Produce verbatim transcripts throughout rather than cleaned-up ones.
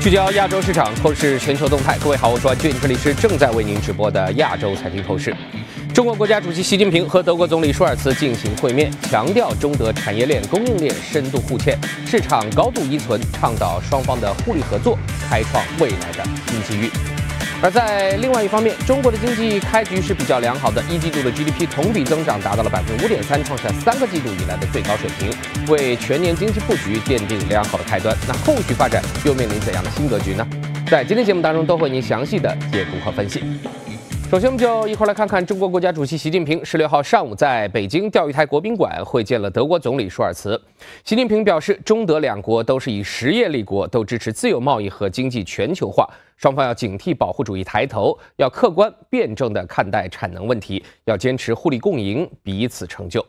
聚焦亚洲市场，透视全球动态。各位好，我是万俊，这里是正在为您直播的亚洲财经透视。中国国家主席习近平和德国总理舒尔茨进行会面，强调中德产业链、供应链深度互嵌，市场高度依存，倡导双方的互利合作，开创未来的新机遇。而在另外一方面，中国的经济开局是比较良好的，一季度的 G D P 同比增长达到了百分之五点三，创下三个季度以来的最高水平，为全年经济布局奠定良好的开端。那后续发展又面临怎样的新格局呢？在今天节目当中都会为您详细的解读和分析。首先，我们就一块来看看中国国家主席习近平十六号上午在北京钓鱼台国宾馆会见了德国总理舒尔茨。习近平表示，中德两国都是以实业立国，都支持自由贸易和经济全球化，双方要警惕保护主义抬头，要客观辩证地看待产能问题，要坚持互利共赢，彼此成就。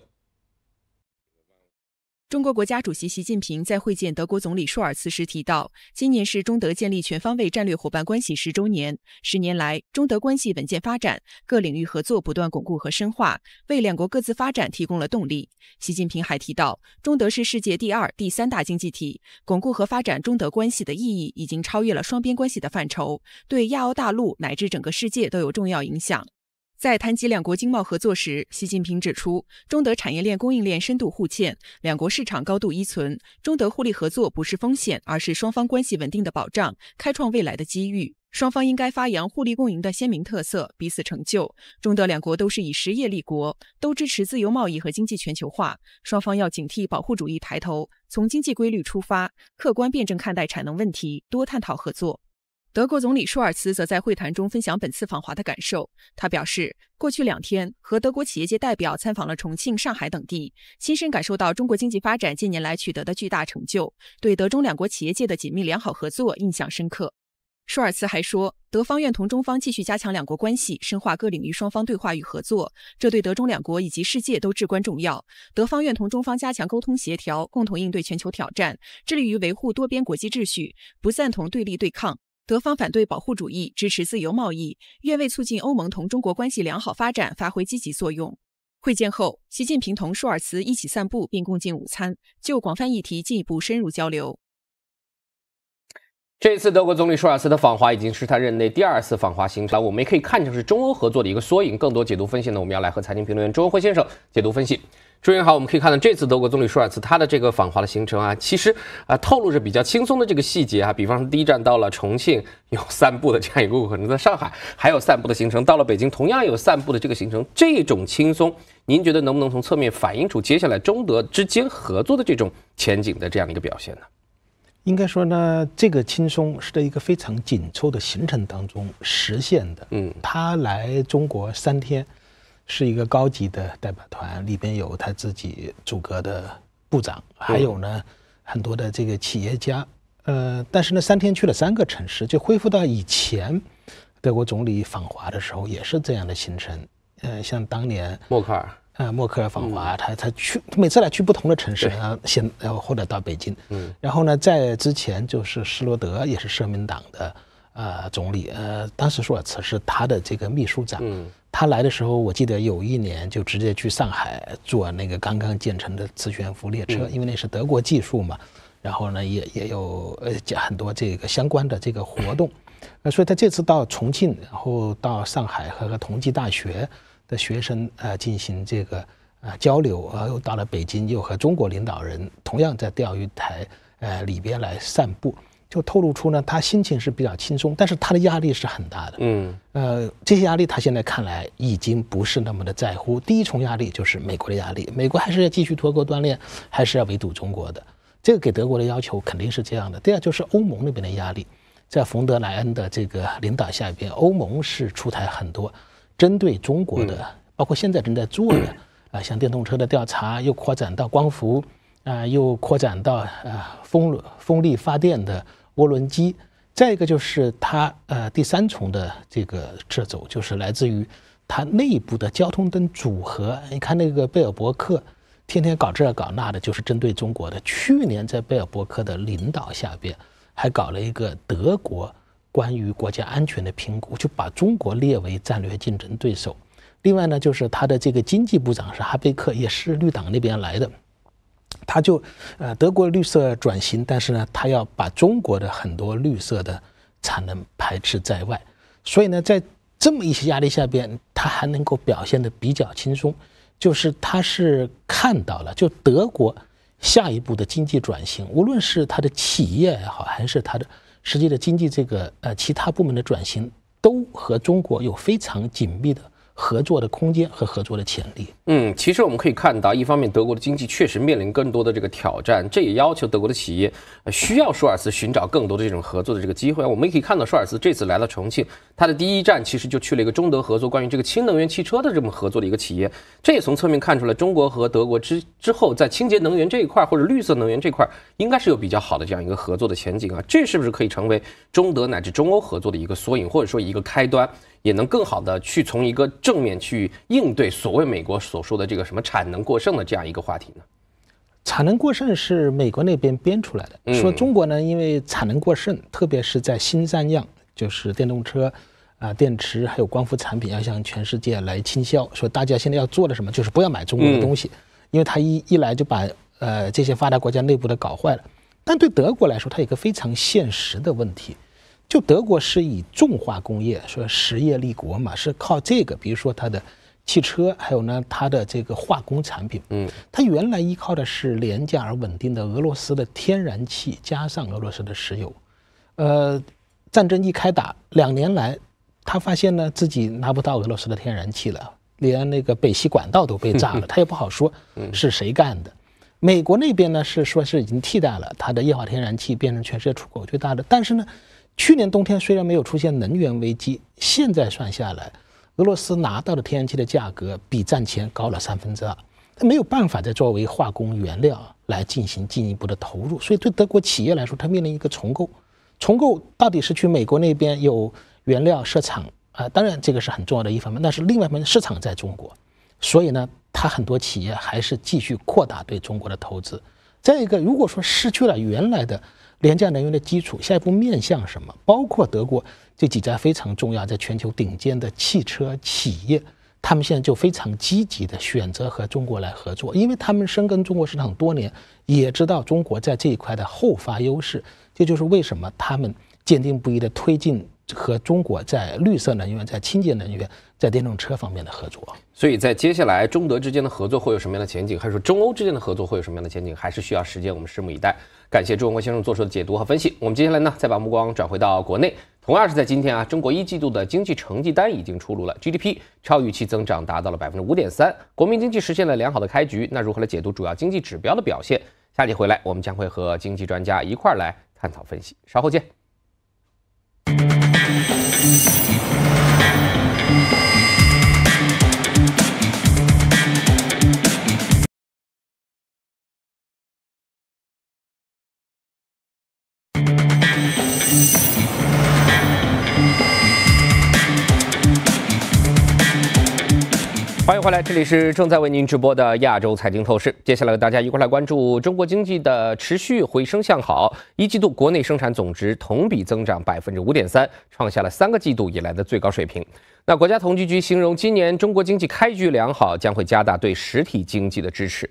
中国国家主席习近平在会见德国总理舒尔茨时提到，今年是中德建立全方位战略伙伴关系十周年，十年来，中德关系稳健发展，各领域合作不断巩固和深化，为两国各自发展提供了动力。习近平还提到，中德是世界第二、第三大经济体，巩固和发展中德关系的意义已经超越了双边关系的范畴，对亚欧大陆乃至整个世界都有重要影响。在谈及两国经贸合作时，习近平指出，中德产业链供应链深度互嵌，两国市场高度依存，中德互利合作不是风险，而是双方关系稳定的保障，开创未来的机遇。双方应该发扬互利共赢的鲜明特色，彼此成就。中德两国都是以实业立国，都支持自由贸易和经济全球化，双方要警惕保护主义抬头，从经济规律出发，客观辩证看待产能问题，多探讨合作。德国总理舒尔茨则在会谈中分享本次访华的感受。他表示，过去两天和德国企业界代表参访了重庆、上海等地，亲身感受到中国经济发展近年来取得的巨大成就，对德中两国企业界的紧密良好合作印象深刻。舒尔茨还说，德方愿同中方继续加强两国关系，深化各领域双方对话与合作，这对德中两国以及世界都至关重要。德方愿同中方加强沟通协调，共同应对全球挑战，致力于维护多边国际秩序，不赞同对立对抗。德方反对保护主义，支持自由贸易，愿为促进欧盟同中国关系良好发展发挥积极作用。会见后，习近平同舒尔茨一起散步并共进午餐，就广泛议题进一步深入交流。 这次德国总理舒尔茨的访华已经是他任内第二次访华行程，我们也可以看成是中欧合作的一个缩影。更多解读分析呢，我们要来和财经评论员周文辉先生解读分析。朱云好，我们可以看到这次德国总理舒尔茨他的这个访华的行程啊，其实啊透露着比较轻松的这个细节啊，比方说第一站到了重庆有散步的这样一个过程，在上海还有散步的行程，到了北京同样有散步的这个行程，这种轻松，您觉得能不能从侧面反映出接下来中德之间合作的这种前景的这样的一个表现呢？ 应该说呢，这个轻松是在一个非常紧凑的行程当中实现的。嗯，他来中国三天，是一个高级的代表团，里边有他自己组阁的部长，还有呢很多的这个企业家。呃，但是呢，三天去了三个城市，就恢复到以前德国总理访华的时候也是这样的行程。呃，像当年默克尔。 呃，默克尔访华，他他去每次来去不同的城市啊，先然后或者到北京，嗯，然后呢，在之前就是施罗德，也是社民党的呃总理，呃，当时舒尔茨是他的这个秘书长，嗯，他来的时候，我记得有一年就直接去上海坐那个刚刚建成的磁悬浮列车，嗯，因为那是德国技术嘛，然后呢也也有呃很多这个相关的这个活动，呃，所以他这次到重庆，然后到上海和和同济大学的学生呃进行这个呃交流，呃又到了北京，又和中国领导人同样在钓鱼台呃里边来散步，就透露出呢他心情是比较轻松，但是他的压力是很大的。嗯，呃这些压力他现在看来已经不是那么的在乎。第一重压力就是美国的压力，美国还是要继续脱钩锻炼，还是要围堵中国的，这个给德国的要求肯定是这样的。第二就是欧盟那边的压力，在冯德莱恩的这个领导下边，欧盟是出台很多针对中国的，包括现在正在做的啊，像电动车的调查，又扩展到光伏啊，又扩展到啊风风力发电的涡轮机。再一个就是它呃第三重的这个掣肘，就是来自于它内部的交通灯组合。你看那个贝尔伯克天天搞这搞那的，就是针对中国的。去年在贝尔伯克的领导下边，还搞了一个德国关于国家安全的评估，就把中国列为战略竞争对手。另外呢，就是他的这个经济部长是哈贝克，也是绿党那边来的，他他就呃德国绿色转型，但是呢，他要把中国的很多绿色的产能排斥在外，所以呢，在这么一些压力下边，他还能够表现得比较轻松，就是他是看到了，就德国下一步的经济转型，无论是它的企业也好，还是它的实际的经济这个呃其他部门的转型，都和中国有非常紧密的合作的空间和合作的潜力。 嗯，其实我们可以看到，一方面德国的经济确实面临更多的这个挑战，这也要求德国的企业需要舒尔茨寻找更多的这种合作的这个机会。我们也可以看到，舒尔茨这次来到重庆，他的第一站其实就去了一个中德合作关于这个氢能源汽车的这么合作的一个企业，这也从侧面看出来，中国和德国之之后在清洁能源这一块或者绿色能源这块，应该是有比较好的这样一个合作的前景啊。这是不是可以成为中德乃至中欧合作的一个缩影，或者说一个开端？也能更好的去从一个正面去应对所谓美国所说的这个什么产能过剩的这样一个话题呢？ 产能过剩是美国那边编出来的， 嗯、 说中国呢，因为产能过剩，特别是在新三样，就是电动车啊、呃、电池还有光伏产品，要向全世界来倾销。说大家现在要做的什么，就是不要买中国的东西，嗯、因为它一一来就把呃这些发达国家内部的搞坏了。但对德国来说，它有一个非常现实的问题。就德国是以重化工业，说实业立国嘛，是靠这个，比如说它的汽车，还有呢它的这个化工产品，嗯，它原来依靠的是廉价而稳定的俄罗斯的天然气，加上俄罗斯的石油。呃，战争一开打，两年来，他发现呢自己拿不到俄罗斯的天然气了，连那个北溪管道都被炸了，他也不好说是谁干的。美国那边呢是说是已经替代了它的液化天然气，变成全世界出口最大的，但是呢。去年冬天虽然没有出现能源危机，现在算下来，俄罗斯拿到的天然气的价格比战前高了三分之二，它没有办法再作为化工原料来进行进一步的投入，所以对德国企业来说，它面临一个重构。重构到底是去美国那边有原料设厂啊、呃，当然这个是很重要的一方面，但是另外一方面市场在中国，所以呢，它很多企业还是继续扩大对中国的投资。再一个，如果说失去了原来的廉价能源的基础，下一步面向什么？包括德国这几家非常重要，在全球顶尖的汽车企业，他们现在就非常积极的选择和中国来合作，因为他们深耕中国市场多年，也知道中国在这一块的后发优势。这就是为什么他们坚定不移的推进和中国在绿色能源、在清洁能源、在电动车方面的合作。 所以在接下来中德之间的合作会有什么样的前景，还是说中欧之间的合作会有什么样的前景，还是需要时间，我们拭目以待。感谢朱文辉先生做出的解读和分析。我们接下来呢，再把目光转回到国内，同样是在今天啊，中国一季度的经济成绩单已经出炉了 ，G D P 超预期增长达到了百分之五点三，国民经济实现了良好的开局。那如何来解读主要经济指标的表现？下集回来，我们将会和经济专家一块儿来探讨分析。稍后见。欢迎回来，这里是正在为您直播的亚洲财经透视。接下来大家一块来关注中国经济的持续回升向好，一季度国内生产总值同比增长百分之五点三，创下了三个季度以来的最高水平。那国家统计局形容今年中国经济开局良好，将会加大对实体经济的支持。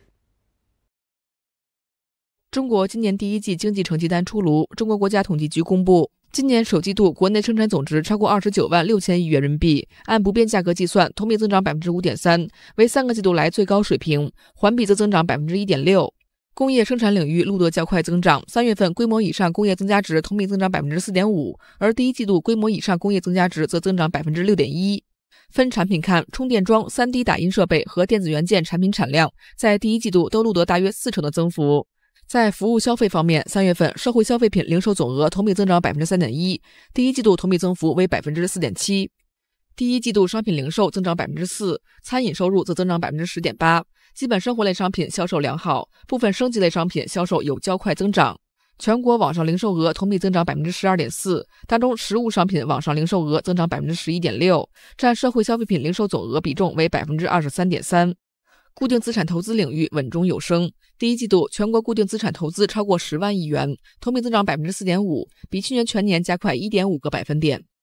中国今年第一季经济成绩单出炉，中国国家统计局公布，今年首季度国内生产总值超过二十九万六千亿元人民币，按不变价格计算，同比增长百分之五点三，为三个季度来最高水平，环比则增长百分之一点六。工业生产领域录得较快增长，三月份规模以上工业增加值同比增长百分之四点五，而第一季度规模以上工业增加值则增长百分之六点一。分产品看，充电桩、三 D 打印设备和电子元件产品产量在第一季度都录得大约四成的增幅。在服务消费方面，三月份社会消费品零售总额同比增长百分之三点一，第一季度同比增幅为百分之四点七。第一季度商品零售增长百分之四，餐饮收入则增长百分之十点八。基本生活类商品销售良好，部分升级类商品销售有较快增长。全国网上零售额同比增长百分之十二点四，当中实物商品网上零售额增长百分之十一点六，占社会消费品零售总额比重为百分之二十三点三。固定资产投资领域稳中有升，第一季度全国固定资产投资超过十万亿元，同比增长百分之四点五，比去年全年加快一点五个百分点。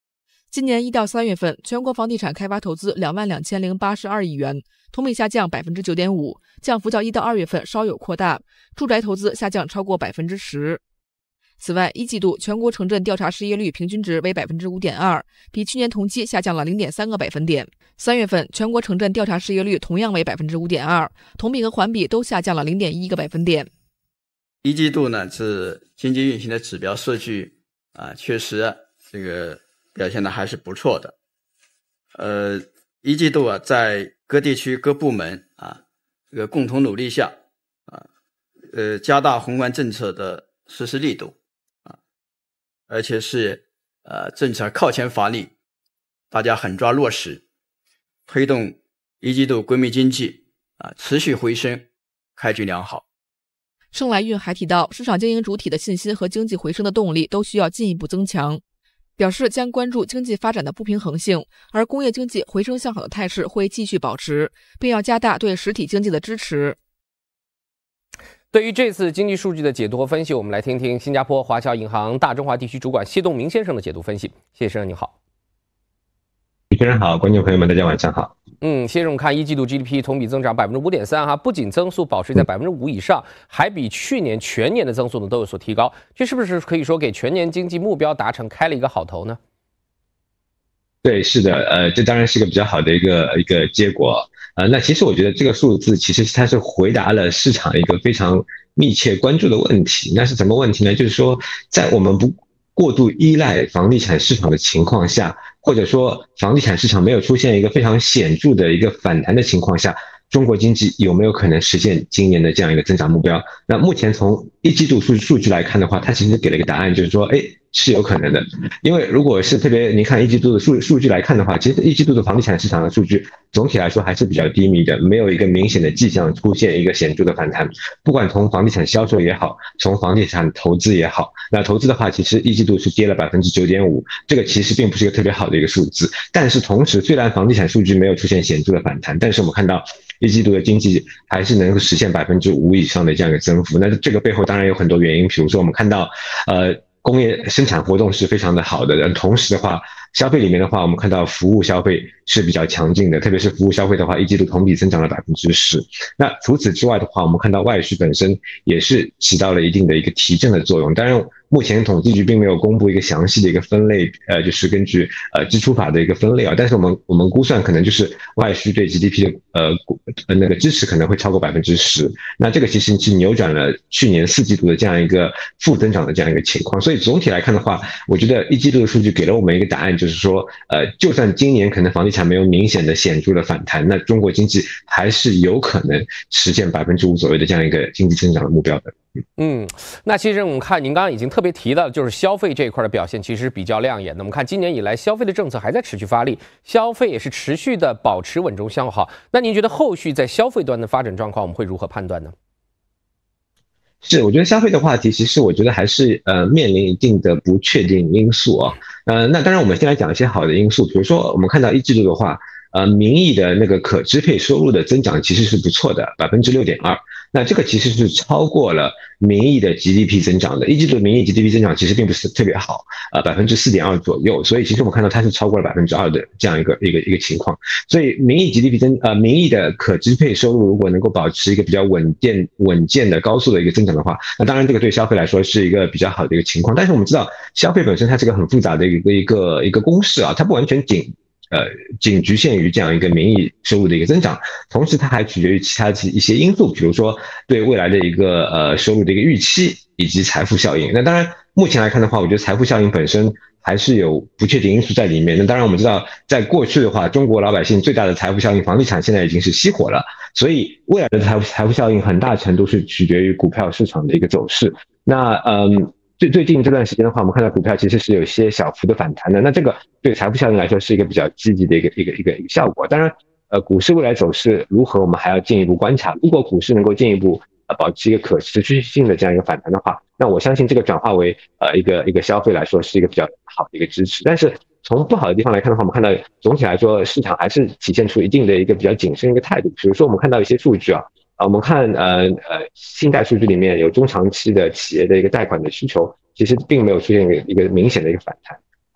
今年一到三月份，全国房地产开发投资两万两千零八十二亿元，同比下降百分之九点五，降幅较一到二月份稍有扩大。住宅投资下降超过百分之十。此外，一季度全国城镇调查失业率平均值为百分之五点二，比去年同期下降了零点三个百分点。三月份全国城镇调查失业率同样为百分之五点二，同比和环比都下降了零点一个百分点。 一季度呢是经济运行的指标数据啊，确实这个表现的还是不错的。呃，一季度啊，在各地区各部门啊这个共同努力下啊，呃，加大宏观政策的实施力度啊，而且是呃政策靠前发力，大家狠抓落实，推动一季度国民经济啊持续回升，开局良好。 盛来运还提到，市场经营主体的信心和经济回升的动力都需要进一步增强，表示将关注经济发展的不平衡性，而工业经济回升向好的态势会继续保持，并要加大对实体经济的支持。 对于这次经济数据的解读和分析，我们来听听新加坡华侨银行大中华地区主管谢栋明先生的解读分析。谢先生您好。 主持人好，观众朋友们大家晚上好。 嗯，先生，看一季度 G D P 同比增长百分之五点三哈，不仅增速保持在百分之五以上，还比去年全年的增速呢都有所提高，这是不是可以说给全年经济目标达成开了一个好头呢？ 对，是的，呃，这当然是一个比较好的一个一个结果。呃，那其实我觉得这个数字其实它是回答了市场一个非常密切关注的问题。那是什么问题呢？就是说，在我们不过度依赖房地产市场的情况下，或者说房地产市场没有出现一个非常显著的一个反弹的情况下，中国经济有没有可能实现今年的这样一个增长目标？那目前从一季度数数据来看的话，它其实给了一个答案，就是说，哎，是有可能的。因为如果是特别您看一季度的数数据来看的话，其实一季度的房地产市场的数据总体来说还是比较低迷的，没有一个明显的迹象出现一个显著的反弹。不管从房地产销售也好，从房地产投资也好，那投资的话，其实一季度是跌了百分之九点五，这个其实并不是一个特别好的一个数字。但是同时，虽然房地产数据没有出现显著的反弹，但是我们看到一季度的经济还是能够实现百分之五以上的这样一个增幅。那这个背后当然有很多原因，比如说我们看到，呃，工业生产活动是非常的好的，同时的话，消费里面的话，我们看到服务消费是比较强劲的，特别是服务消费的话，一季度同比增长了百分之十。那除此之外的话，我们看到外需本身也是起到了一定的一个提振的作用。当然，目前统计局并没有公布一个详细的一个分类，呃，就是根据呃支出法的一个分类啊。但是我们我们估算可能就是外需对 G D P 的呃呃那个支持可能会超过百分之十。那这个其实是扭转了去年四季度的这样一个负增长的这样一个情况。所以总体来看的话，我觉得一季度的数据给了我们一个答案，就是说，呃，就算今年可能房地产没有明显的显著的反弹，那中国经济还是有可能实现百分之五左右的这样一个经济增长的目标的。 嗯，那其实我们看您刚刚已经特别提到，就是消费这一块的表现其实比较亮眼的。我们看今年以来消费的政策还在持续发力，消费也是持续的保持稳中向好。那您觉得后续在消费端的发展状况，我们会如何判断呢？ 是，我觉得消费的话题，其实我觉得还是呃面临一定的不确定因素啊。呃，那当然我们先来讲一些好的因素，比如说我们看到一季度的话，呃，名义的那个可支配收入的增长其实是不错的，百分之六点二。那这个其实是超过了名义的 G D P 增长的。一季度名义 G D P 增长其实并不是特别好，呃，百分之四点二左右。所以其实我们看到它是超过了百分之二的这样一个一个一个情况。所以名义 G D P 增呃名义的可支配收入如果能够保持一个比较稳健稳健的高速的一个增长的话，那当然这个对消费来说是一个比较好的一个情况。但是我们知道消费本身它是个很复杂的一个一个一个公式啊，它不完全仅呃，仅局限于这样一个名义收入的一个增长，同时它还取决于其他一些因素，比如说对未来的一个呃收入的一个预期以及财富效应。那当然，目前来看的话，我觉得财富效应本身还是有不确定因素在里面。那当然，我们知道在过去的话，中国老百姓最大的财富效应，房地产现在已经是熄火了，所以未来的财富财富效应很大程度是取决于股票市场的一个走势。那嗯。最最近这段时间的话，我们看到股票其实是有一些小幅的反弹的，那这个对财富效应来说是一个比较积极的一个一个一个一个效果。当然，呃，股市未来走势如何，我们还要进一步观察。如果股市能够进一步呃保持一个可持续性的这样一个反弹的话，那我相信这个转化为呃一个一个消费来说是一个比较好的一个支持。但是从不好的地方来看的话，我们看到总体来说市场还是体现出一定的一个比较谨慎的一个态度。比如说我们看到一些数据啊。啊，我们看呃呃信贷数据里面有中长期的企业的一个贷款的需求，其实并没有出现一个一个明显的一个反弹，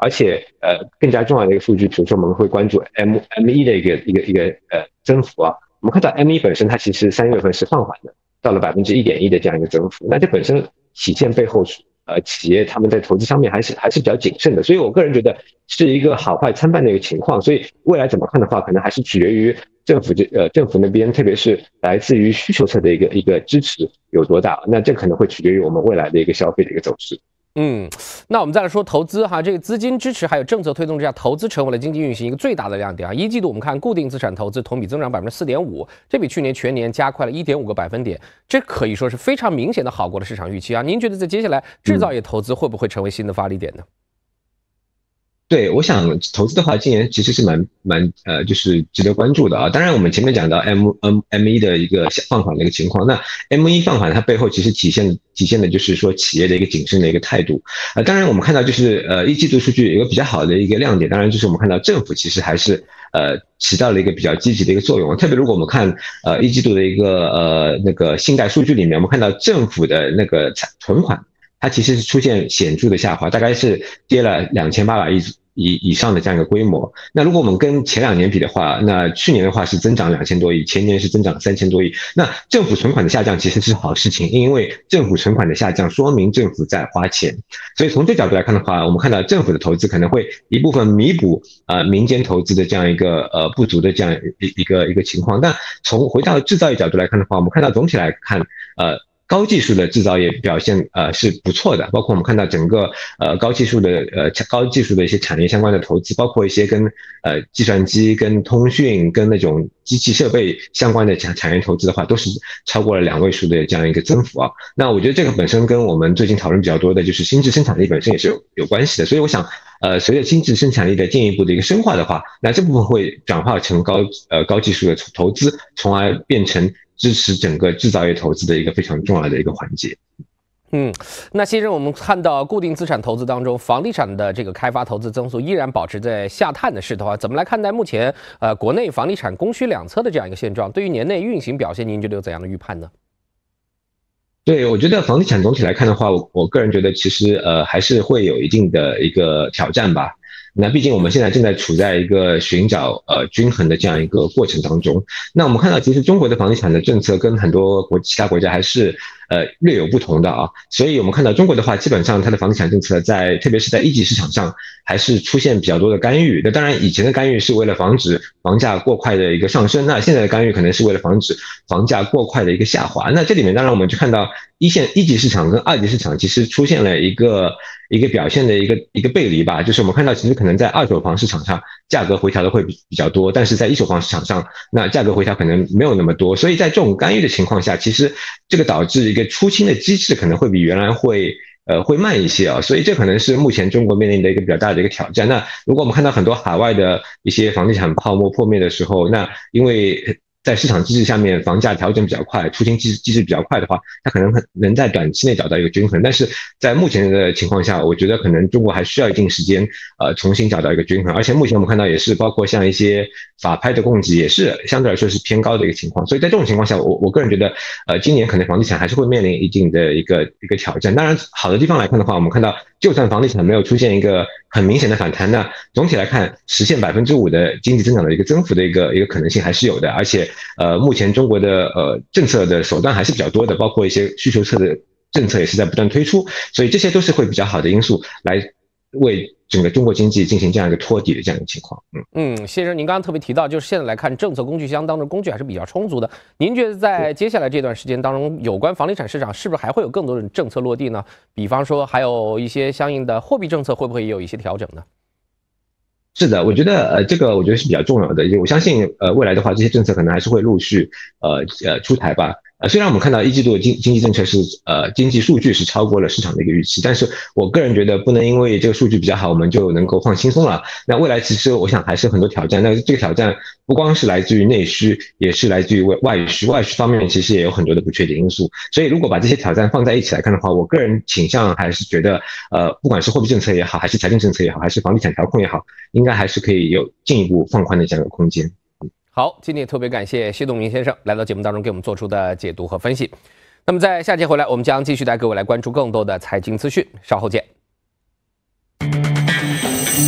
而且呃更加重要的一个数据，比如说我们会关注 M M 一的一个一个一个呃增幅啊，我们看到 M 一本身它其实三月份是放缓的，到了百分之一点一的这样一个增幅，那这本身体现背后呃企业他们在投资上面还是还是比较谨慎的，所以我个人觉得是一个好坏参半的一个情况，所以未来怎么看的话，可能还是取决于政府这呃政府那边，特别是来自于需求侧的一个一个支持有多大，那这可能会取决于我们未来的一个消费的一个走势。 嗯，那我们再来说投资哈，这个资金支持还有政策推动之下，投资成为了经济运行一个最大的亮点啊。一季度我们看固定资产投资同比增长百分之四点五，这比去年全年加快了一点五个百分点，这可以说是非常明显的好过了市场预期啊。您觉得在接下来制造业投资会不会成为新的发力点呢？ 对，我想投资的话，今年其实是蛮蛮呃，就是值得关注的啊。当然，我们前面讲到 M M M 一的一个放缓的一个情况，那 M 一放缓它背后其实体现体现的就是说企业的一个谨慎的一个态度啊、呃。当然，我们看到就是呃一季度数据有一个比较好的一个亮点，当然就是我们看到政府其实还是呃起到了一个比较积极的一个作用。特别如果我们看呃一季度的一个呃那个信贷数据里面，我们看到政府的那个存款，它其实是出现显著的下滑，大概是跌了两千八百亿。以以上的这样一个规模，那如果我们跟前两年比的话，那去年的话是增长两千多亿，前年是增长三千多亿。那政府存款的下降其实是好事情，因为政府存款的下降说明政府在花钱，所以从这角度来看的话，我们看到政府的投资可能会一部分弥补呃民间投资的这样一个呃不足的这样一一个一个情况。但从回到制造业角度来看的话，我们看到总体来看，呃。高技术的制造业表现呃是不错的，包括我们看到整个呃高技术的呃高技术的一些产业相关的投资，包括一些跟呃计算机、跟通讯、跟那种机器设备相关的产产业投资的话，都是超过了两位数的这样一个增幅啊。那我觉得这个本身跟我们最近讨论比较多的就是新质生产力本身也是有有关系的，所以我想呃随着新质生产力的进一步的一个深化的话，那这部分会转化成高呃高技术的投资，从而变成支持整个制造业投资的一个非常重要的一个环节。 嗯，那先生，我们看到固定资产投资当中，房地产的这个开发投资增速依然保持在下探的势头啊。怎么来看待目前呃国内房地产供需两侧的这样一个现状？对于年内运行表现，您觉得有怎样的预判呢？ 对，我觉得房地产总体来看的话，我我个人觉得其实呃还是会有一定的一个挑战吧。那毕竟我们现在正在处在一个寻找呃均衡的这样一个过程当中。那我们看到，其实中国的房地产的政策跟很多国其他国家还是呃略有不同的啊。所以我们看到中国的话，基本上它的房地产政策在特别是在一级市场上还是出现比较多的干预。那当然，以前的干预是为了防止房价过快的一个上升，那现在的干预可能是为了防止房价过快的一个下滑。那这里面当然我们就看到一线一级市场跟二级市场其实出现了一个一个表现的一个一个背离吧，就是我们看到其实可能在二手房市场上价格回调的会比比较多，但是在一手房市场上那价格回调可能没有那么多，所以在这种干预的情况下，其实这个导致一个出清的机制可能会比原来会呃会慢一些啊，所以这可能是目前中国面临的一个比较大的一个挑战。那如果我们看到很多海外的一些房地产泡沫破灭的时候，那因为在市场机制下面房价调整比较快，出清机制机制比较快的话，它可能能在短期内找到一个均衡，但是在目前的情况下，我觉得可能中国还需要一定时间呃重新找到一个均衡，而且目前我们看到也是包括像一些法拍的供给也是相对来说是偏高的一个情况，所以在这种情况下，我我个人觉得呃今年可能房地产还是会面临一定的一个一个挑战。当然好的地方来看的话，我们看到就算房地产没有出现一个很明显的反弹呢，总体来看实现百分之五的经济增长的一个增幅的一个一个可能性还是有的，而且呃目前中国的呃政策的手段还是比较多的，包括一些需求侧的政策也是在不断推出，所以这些都是会比较好的因素来为整个中国经济进行这样一个托底的这样一个情况。 嗯嗯，先生，您刚刚特别提到，就是现在来看，政策工具箱当中工具还是比较充足的。您觉得在接下来这段时间当中，有关房地产市场是不是还会有更多的政策落地呢？比方说，还有一些相应的货币政策，会不会也有一些调整呢？ 是的，我觉得呃这个我觉得是比较重要的，我相信呃未来的话，这些政策可能还是会陆续呃呃出台吧。呃，虽然我们看到一季度的经经济政策是呃经济数据是超过了市场的一个预期，但是我个人觉得不能因为这个数据比较好，我们就能够放轻松了。那未来其实我想还是很多挑战，那这个挑战不光是来自于内需，也是来自于外需，外需方面其实也有很多的不确定因素。所以如果把这些挑战放在一起来看的话，我个人倾向还是觉得呃不管是货币政策也好，还是财政政策也好，还是房地产调控也好，应该还是可以有进一步放宽的这样一个空间。 好，今天也特别感谢谢栋明先生来到节目当中给我们做出的解读和分析。那么在下节回来，我们将继续带各位来关注更多的财经资讯，稍后见。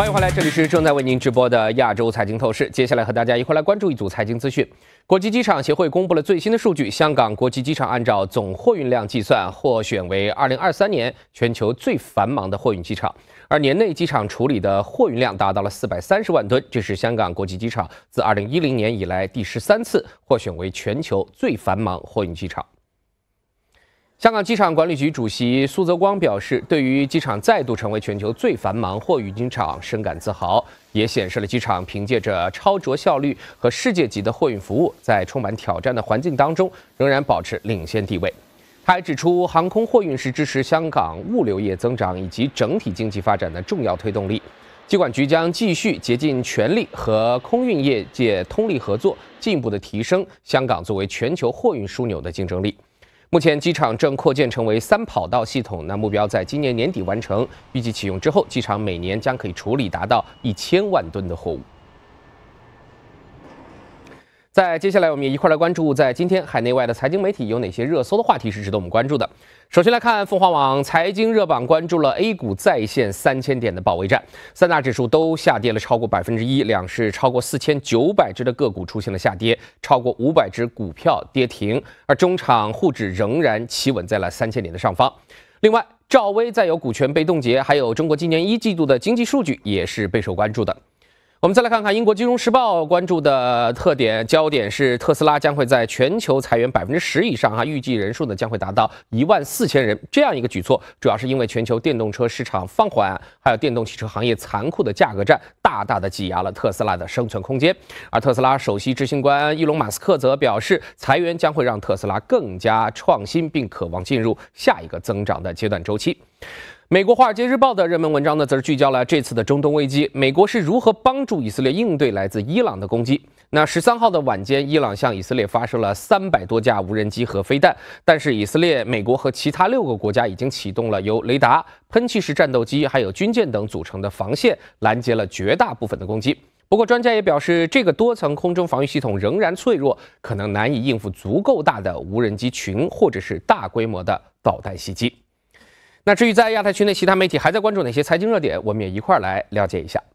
迎回来，这里是正在为您直播的亚洲财经透视。接下来和大家一块来关注一组财经资讯。国际机场协会公布了最新的数据，香港国际机场按照总货运量计算，获选为二零二三年全球最繁忙的货运机场。而年内机场处理的货运量达到了四百三十万吨，这是香港国际机场自二零一零年以来第十三次获选为全球最繁忙货运机场。香港机场管理局主席苏泽光表示，对于机场再度成为全球最繁忙货运机场深感自豪，也显示了机场凭借着超卓效率和世界级的货运服务，在充满挑战的环境当中仍然保持领先地位。他还指出，航空货运是支持香港物流业增长以及整体经济发展的重要推动力。机管局将继续竭尽全力和空运业界通力合作，进一步的提升香港作为全球货运枢纽的竞争力。目前机场正扩建成为三跑道系统，那目标在今年年底完成。预计启用之后，机场每年将可以处理达到一千万吨的货物。在接下来，我们也一块来关注，在今天海内外的财经媒体有哪些热搜的话题是值得我们关注的。首先来看凤凰网财经热榜，关注了 A 股再现三千点的保卫战，三大指数都下跌了超过百分之一，两市超过四千九百只的个股出现了下跌，超过五百只股票跌停，而中场沪指仍然企稳在了三千点的上方。另外，兆威再有股权被冻结，还有中国今年一季度的经济数据也是备受关注的。我们再来看看英国金融时报关注的特点焦点是特斯拉将会在全球裁员百分之十以上，哈，预计人数呢将会达到一万四千人。这样一个举措，主要是因为全球电动车市场放缓，还有电动汽车行业残酷的价格战，大大的挤压了特斯拉的生存空间。而特斯拉首席执行官伊隆马斯克则表示，裁员将会让特斯拉更加创新，并渴望进入下一个增长的阶段周期。美国《华尔街日报》的热门文章呢，则是聚焦了这次的中东危机，美国是如何帮助以色列应对来自伊朗的攻击。那十三号的晚间，伊朗向以色列发射了三百多架无人机和飞弹，但是以色列、美国和其他六个国家已经启动了由雷达、喷气式战斗机还有军舰等组成的防线，拦截了绝大部分的攻击。不过，专家也表示，这个多层空中防御系统仍然脆弱，可能难以应付足够大的无人机群或者是大规模的导弹襲击。那至于在亚太区内其他媒体还在关注哪些财经热点，我们也一块儿来了解一下。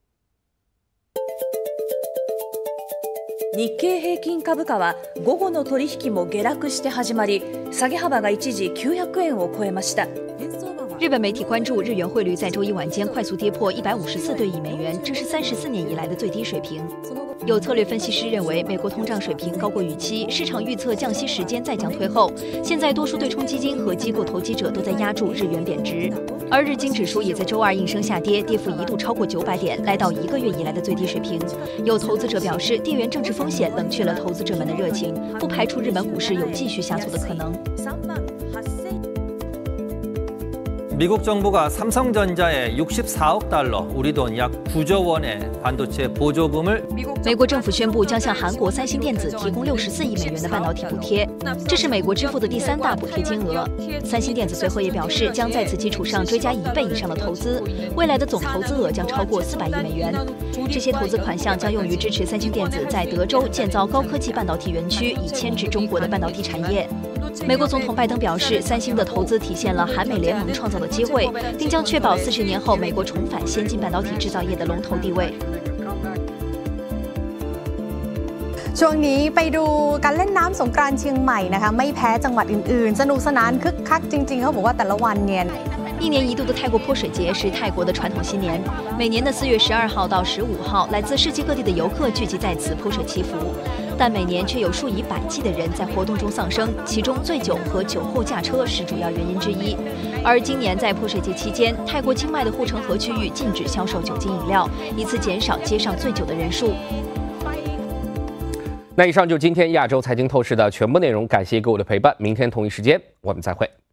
日経平均株価は午後の取引も下落して始まり、下げ幅が一時きゅうひゃくえんを超えました。 日本媒体关注日元汇率在周一晚间快速跌破一百五十四对一美元，这是三十四年以来的最低水平。有策略分析师认为，美国通胀水平高过预期，市场预测降息时间再将推后。现在多数对冲基金和机构投机者都在压住日元贬值，而日经指数也在周二应声下跌，跌幅一度超过九百点，来到一个月以来的最低水平。有投资者表示，地缘政治风险冷却了投资者们的热情，不排除日本股市有继续下挫的可能。 미국정부가삼성전자에 육십사억 달러, 우리 돈 약 구조 원의 반도체 보조금을 美国政府宣布将向韩国三星电子提供六十四亿美元的半导体补贴，这是美国支付的第三大补贴金额。三星电子随后也表示，将在此基础上追加一倍以上的投资，未来的总投资额将超过四百亿美元。这些投资款项将用于支持三星电子在德州建造高科技半导体园区，以牵制中国的半导体产业。美国总统拜登表示，三星的投资体现了韩美联盟创造的机会，并将确保四十年后美国重返先进半导体制造业的龙头地位。 ช่วงนี้ไปดูการเล่นน้ำสงกรานต์เชียงใหม่นะคะไม่แพ้จังหวัดอื่นๆสนุกสนานคึกคักจริงๆเขาบอกว่าแต่ละวันเนี่ย一年一度的泰国泼水节是泰国的传统新年，每年的四月十二号到十五号，来自世界各地的游客聚集在此泼水祈福，但每年却有数以百计的人在活动中丧生，其中醉酒和酒后驾车是主要原因之一。而今年在泼水节期间，泰国清迈的护城河区域禁止销售酒精饮料，以此减少街上醉酒的人数。 那以上就是今天亚洲财经透视的全部内容，感谢各位的陪伴，明天同一时间我们再会。